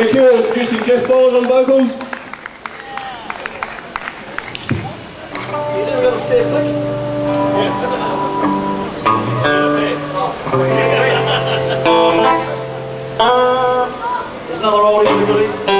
Thank you. Introducing Jeff Bowles on vocals. He's in a little stiff, like. There's another oldie, everybody.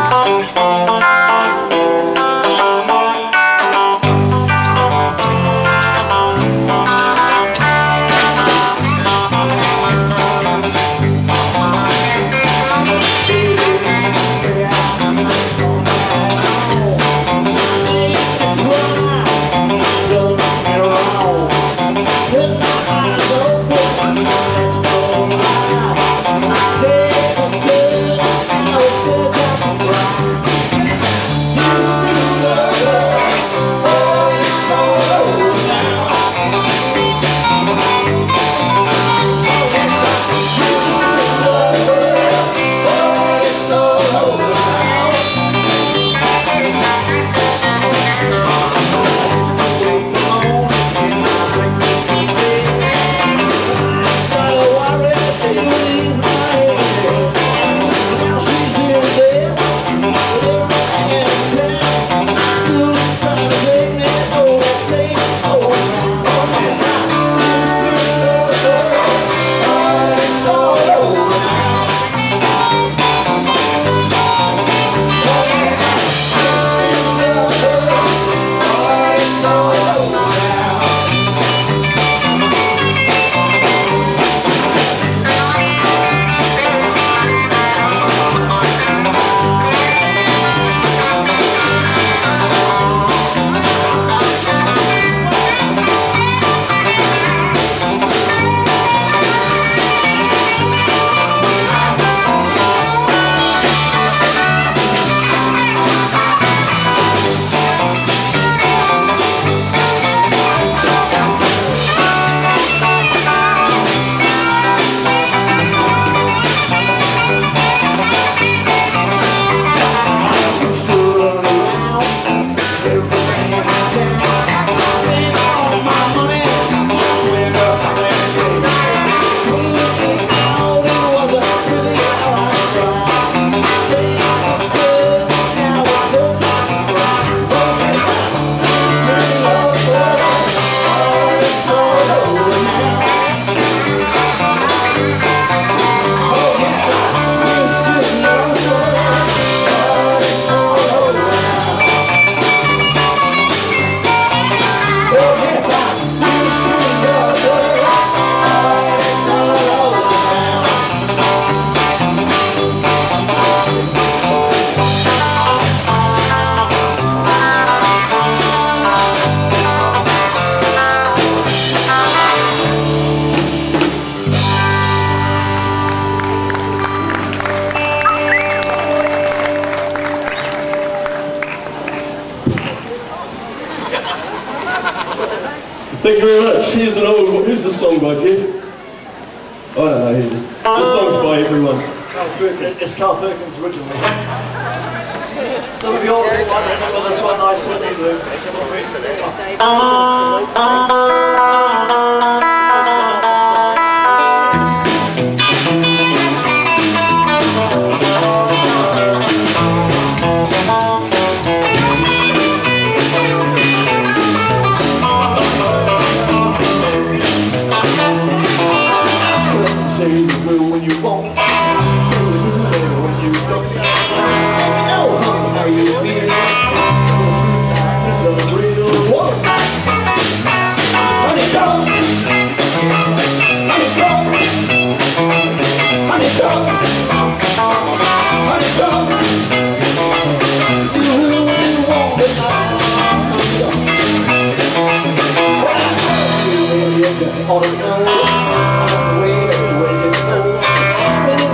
Thank you very much. Here's an old, who's this song by here? I don't know who it is. This song's by everyone. It's Carl Perkins originally. Some of you all remember this one, I certainly do. When you won't, when you don't, know how you feel. There's no real war. Honey, don't. Honey, don't. Honey, don't. Honey, don't. You really won't be mine. On the way, that's the way it goes.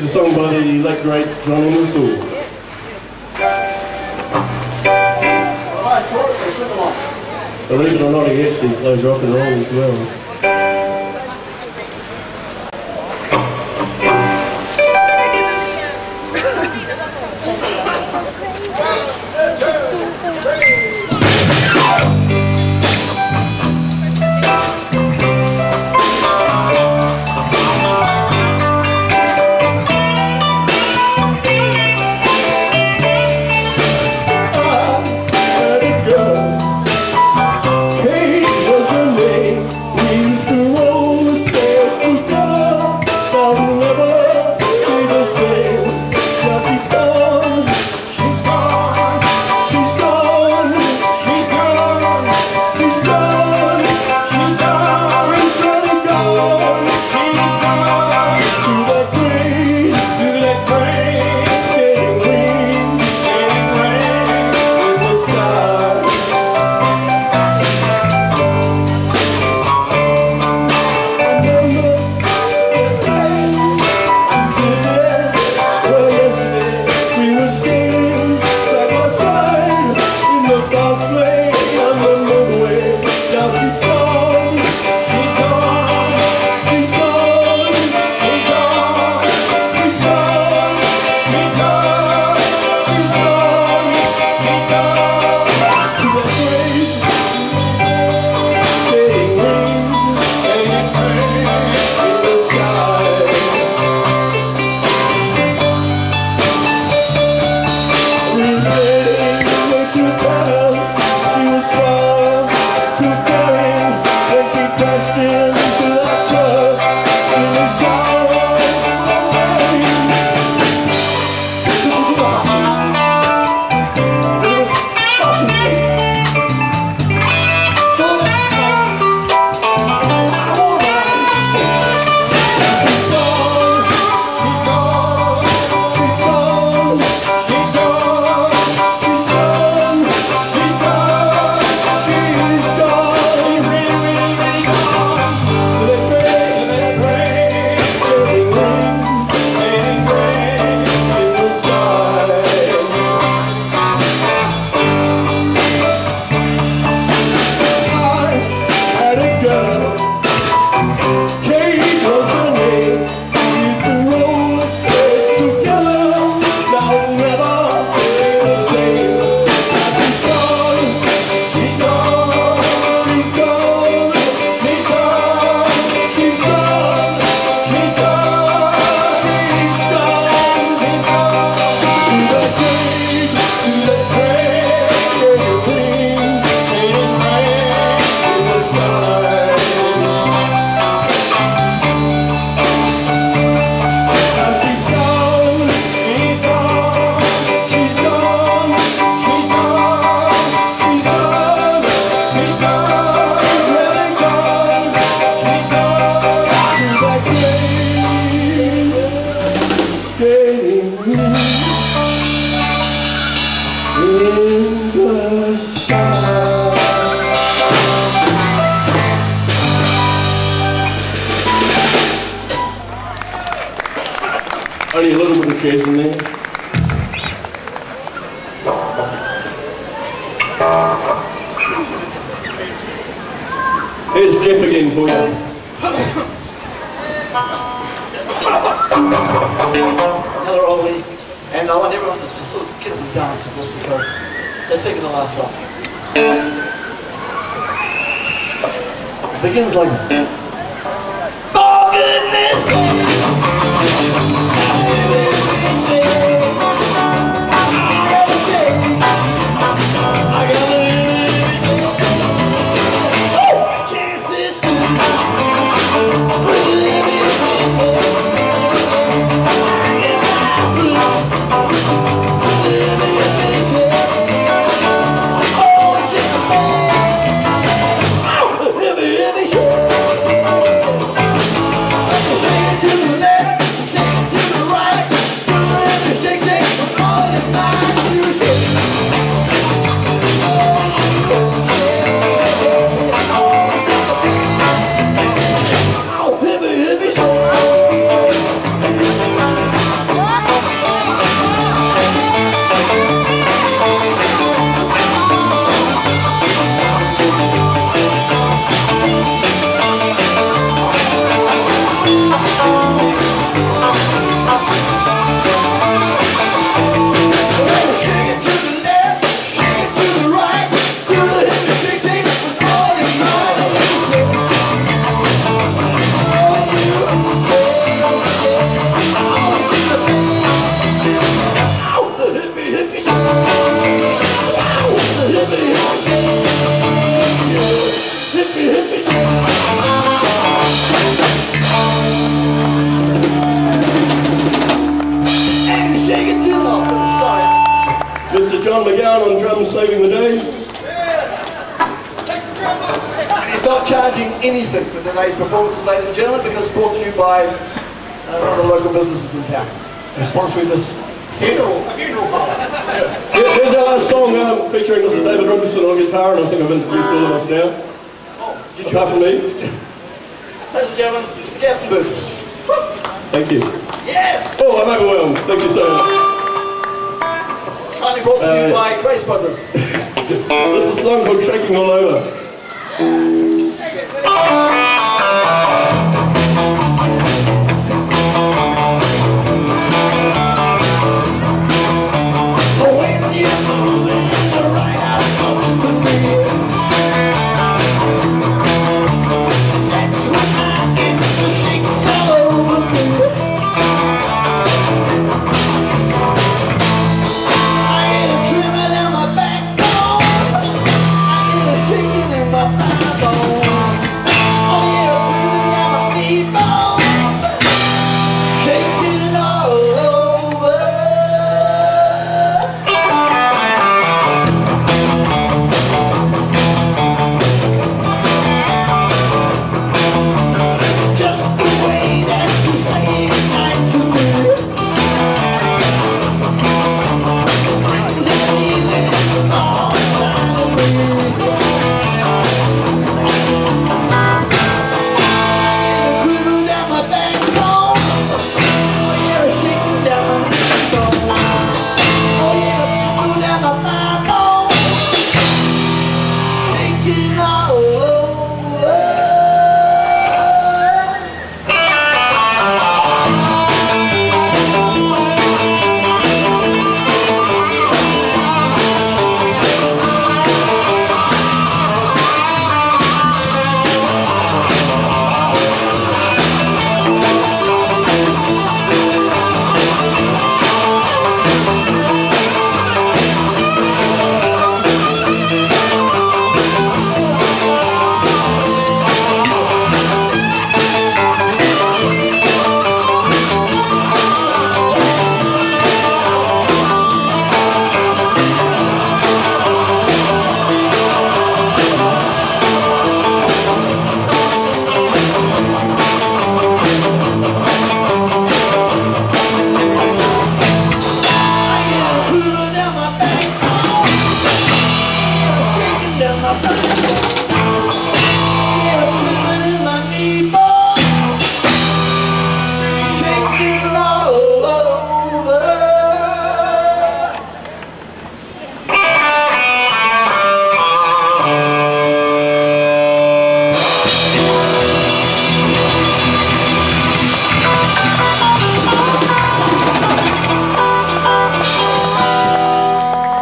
song by the late great John Ingersoll. Nice chorus, so sing along. Believe it or not, he actually plays rock and roll as well. Only a little bit of jazz in there. Here's Jeff again for you. Another oldie, and I want everyone to just sort of get up and dance to this because it's our second to last song. It begins like this. Oh goodness! To on drums saving the day. And he's not charging anything for today's performances, ladies and gentlemen, because it's brought to you by one of the local businesses in town. They're sponsoring this funeral party. Here's our last song featuring Mr. David Robertson on guitar, and I think I've introduced all of us now. Apart from me. Ladies and gentlemen, Mr. Gavin Burgess. Thank you. Yes! Oh, I'm overwhelmed. Thank you so much. Kindly brought to you by Grace Brothers. This is a song called Shaking All Over.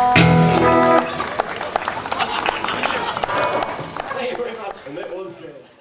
And that was good.